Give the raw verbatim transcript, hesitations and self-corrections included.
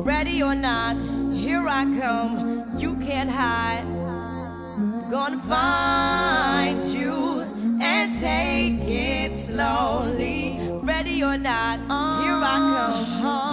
Ready or not, here I come, you can't hide. Gonna find you and take it slowly. Ready or not, here I come.